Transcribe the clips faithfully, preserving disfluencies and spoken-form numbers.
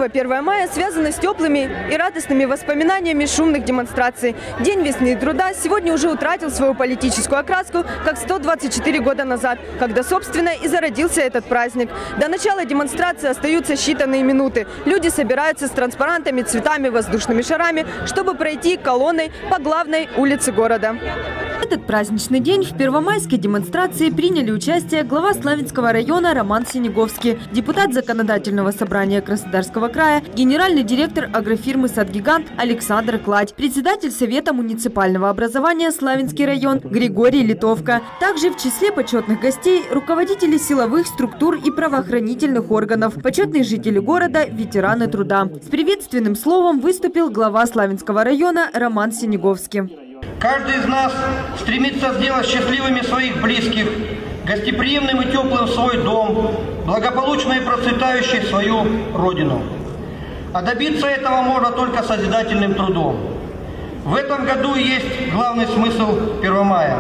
этого первого мая связано с теплыми и радостными воспоминаниями шумных демонстраций. День весны и труда сегодня уже утратил свою политическую окраску, как сто двадцать четыре года назад, когда, собственно, и зародился этот праздник. До начала демонстрации остаются считанные минуты. Люди собираются с транспарантами, цветами, воздушными шарами, чтобы пройти колонной по главной улице города. В этот праздничный день в первомайской демонстрации приняли участие глава Славянского района Роман Синеговский, депутат Законодательного собрания Краснодарского края, генеральный директор агрофирмы «Садгигант» Александр Кладь, председатель Совета муниципального образования Славянский район Григорий Литовка. Также в числе почетных гостей руководители силовых структур и правоохранительных органов, почетные жители города, ветераны труда. С приветственным словом выступил глава Славянского района Роман Синеговский. Каждый из нас стремится сделать счастливыми своих близких, гостеприимным и теплым свой дом, благополучно и процветающей свою родину. А добиться этого можно только созидательным трудом. В этом году есть главный смысл Первомая.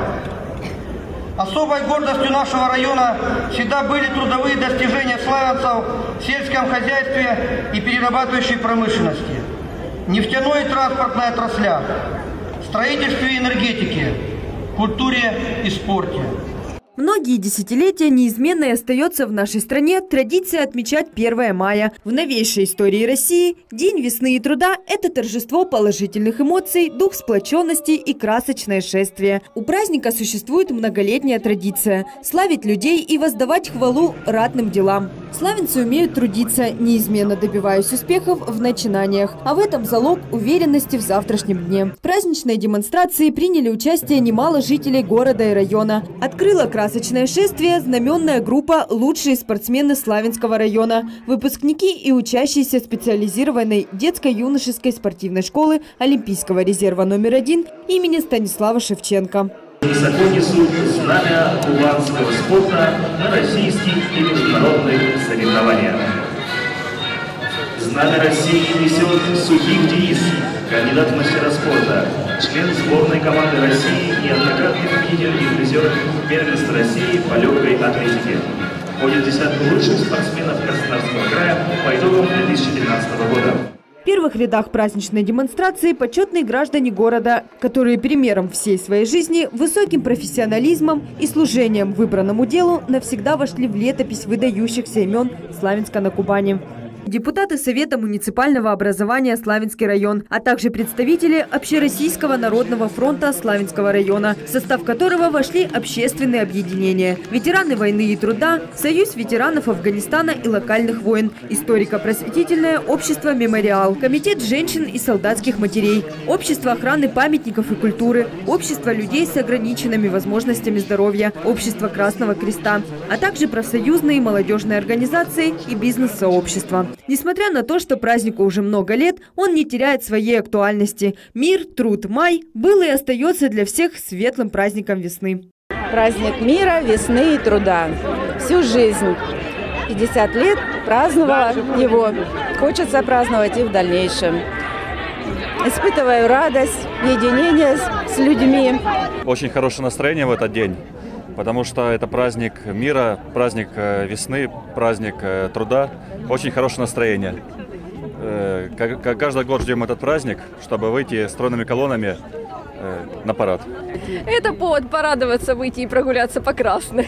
Особой гордостью нашего района всегда были трудовые достижения славянцев в сельском хозяйстве и перерабатывающей промышленности, нефтяной и транспортной отраслях, строительстве и энергетике, культуре и спорте. Многие десятилетия неизменной остается в нашей стране традиция отмечать первое мая. В новейшей истории России День весны и труда – это торжество положительных эмоций, дух сплоченности и красочное шествие. У праздника существует многолетняя традиция – славить людей и воздавать хвалу ратным делам. Славянцы умеют трудиться, неизменно добиваясь успехов в начинаниях, а в этом залог уверенности в завтрашнем дне. В праздничной демонстрации приняли участие немало жителей города и района. Открыла красочное шествие знаменная группа «Лучшие спортсмены Славянского района», выпускники и учащиеся специализированной детско-юношеской спортивной школы Олимпийского резерва номер один имени Станислава Шевченко. Высоко несут знамя уланского спорта на российских и международных соревнованиях. Знамя России несет Сухих Денис, кандидат в мастера спорта, член сборной команды России, неоднократный победитель и призер первенства России по легкой атлетике. Входит в десятку лучших спортсменов Краснодарского края по итогам две тысячи тринадцатого года. В первых рядах праздничной демонстрации почетные граждане города, которые примером всей своей жизни, высоким профессионализмом и служением выбранному делу навсегда вошли в летопись выдающихся имен Славянска на Кубани. Депутаты Совета муниципального образования Славянский район, а также представители Общероссийского народного фронта Славянского района, в состав которого вошли общественные объединения, ветераны войны и труда, Союз ветеранов Афганистана и локальных войн, историко-просветительное общество «Мемориал», Комитет женщин и солдатских матерей, Общество охраны памятников и культуры, Общество людей с ограниченными возможностями здоровья, Общество Красного Креста, а также профсоюзные и молодежные организации и бизнес-сообщества. Несмотря на то, что празднику уже много лет, он не теряет своей актуальности. Мир, труд, май был и остается для всех светлым праздником весны. Праздник мира, весны и труда. Всю жизнь, пятьдесят лет, праздновала его. Хочется праздновать и в дальнейшем. Испытываю радость, единение с людьми. Очень хорошее настроение в этот день, потому что это праздник мира, праздник весны, праздник труда. Очень хорошее настроение. Каждый год ждем этот праздник, чтобы выйти стройными колоннами на парад. Это повод порадоваться, выйти и прогуляться по Красной.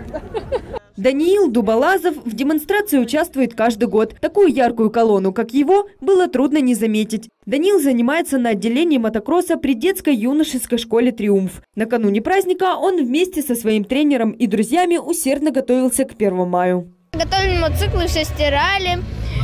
Даниил Дуболазов в демонстрации участвует каждый год. Такую яркую колонну, как его, было трудно не заметить. Даниил занимается на отделении мотокросса при детско-юношеской школе «Триумф». Накануне праздника он вместе со своим тренером и друзьями усердно готовился к первому маю. Готовили мотоциклы, все стирали,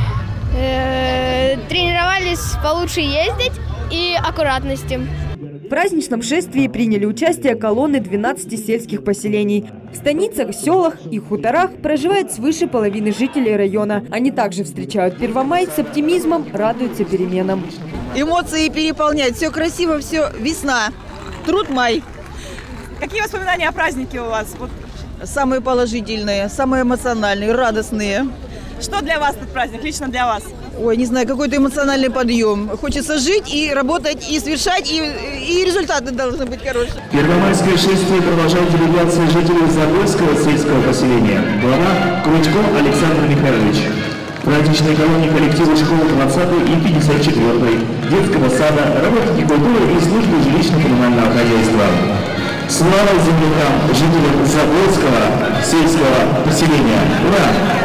э, тренировались получше ездить и аккуратности. В праздничном шествии приняли участие колонны двенадцати сельских поселений. В станицах, селах и хуторах проживает свыше половины жителей района. Они также встречают первомай с оптимизмом, радуются переменам. Эмоции переполняют. Все красиво, все весна. Труд май. Какие воспоминания о празднике у вас? Вот. Самые положительные, самые эмоциональные, радостные. Что для вас этот праздник, лично для вас? Ой, не знаю, какой-то эмоциональный подъем. Хочется жить и работать, и совершать, и, и результаты должны быть хорошие. Первомайское шествие продолжает делегация жителей Забойского сельского поселения. Глава Крутько Александр Михайлович. Праздничной колонии коллектива школы двадцатой и пятьдесят четвёртой, детского сада, работники культуры и службы жилищно-коммунального хозяйства. Слава землякам, жителям Заводского сельского поселения. Ура!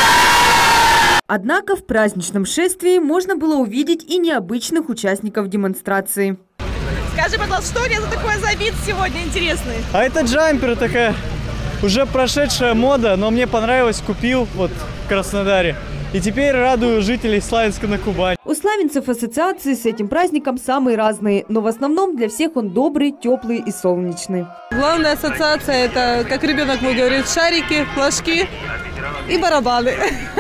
Однако в праздничном шествии можно было увидеть и необычных участников демонстрации. Скажи, пожалуйста, что у тебя за такой забит сегодня интересный? А это джампер, такая уже прошедшая мода, но мне понравилось, купил вот в Краснодаре. И теперь радую жителей Славянска на Кубани. У славянцев ассоциации с этим праздником самые разные, но в основном для всех он добрый, теплый и солнечный. Главная ассоциация – это, как ребенок мой говорит, шарики, флажки и барабаны.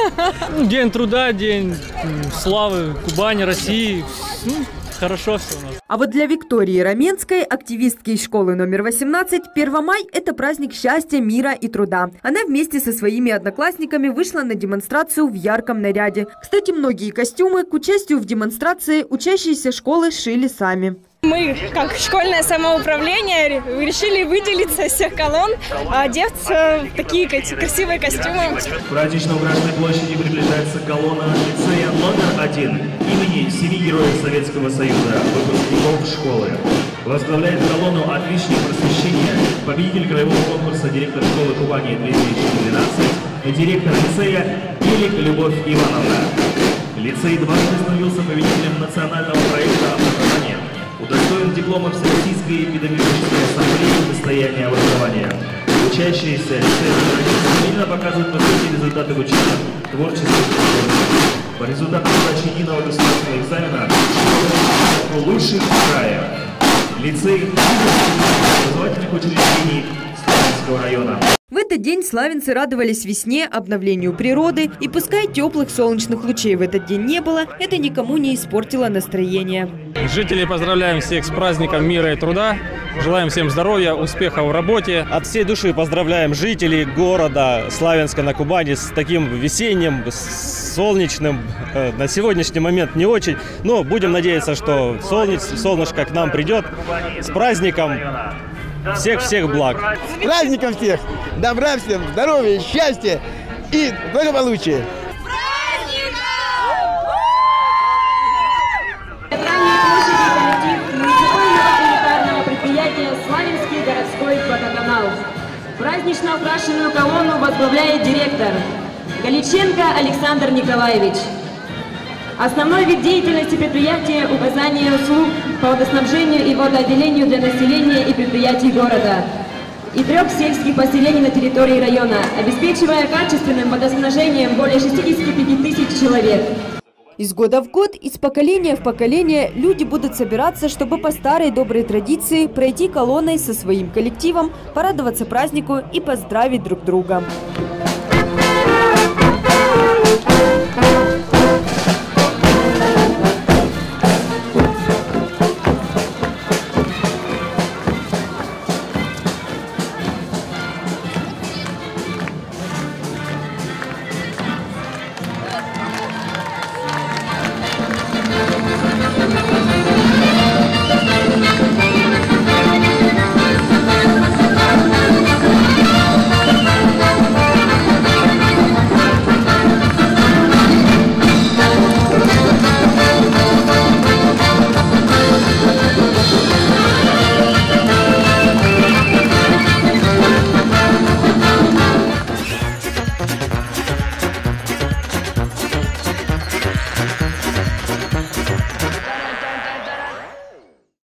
День труда, день славы Кубани, России. Ну, хорошо все у нас. А вот для Виктории Раменской, активистки из школы номер восемнадцать, Первомай – это праздник счастья, мира и труда. Она вместе со своими одноклассниками вышла на демонстрацию в ярком наряде. Кстати, многие костюмы к участию в демонстрации учащиеся школы шили сами. Мы, как школьное самоуправление, решили выделиться из всех колонн, одеться в такие красивые костюмы. К празднично-украшенной площади приближается колонна лицея номер один имени семи героев Советского Союза, выпускников школы. Возглавляет колонну отличник просвещения, победитель краевого конкурса, директор школы Кубани две тысячи двенадцать, и директор лицея Елик Любовь Ивановна. Лицей дважды становился победителем национального проекта образования. Удостоен диплома Всероссийской педагогической ассамблеи «Состояние образования». Учащиеся лицея стабильно показывают высокие результаты в учебном, творческом и по результатам сдачи единого государственного экзамена лучших в крае. Лицей образовательных учреждений Славянского района. В этот день славянцы радовались весне, обновлению природы, и пускай теплых солнечных лучей в этот день не было, это никому не испортило настроение. Жителей поздравляем всех с праздником мира и труда. Желаем всем здоровья, успеха в работе. От всей души поздравляем жителей города Славянска на Кубани с таким весенним, солнечным. На сегодняшний момент не очень, но будем надеяться, что солнце, солнышко к нам придет. С праздником! Всех-всех благ! С праздником всех! Добра всем, здоровья, счастья и благополучия! Славянский городской водоканал. Празднично украшенную колонну возглавляет директор Галиченко Александр Николаевич. Основной вид деятельности предприятия – указание услуг по водоснабжению и водоотделению для населения и предприятий города и трех сельских поселений на территории района, обеспечивая качественным водоснабжением более шестидесяти пяти тысяч человек. Из года в год, из поколения в поколение люди будут собираться, чтобы по старой доброй традиции пройти колонной со своим коллективом, порадоваться празднику и поздравить друг друга.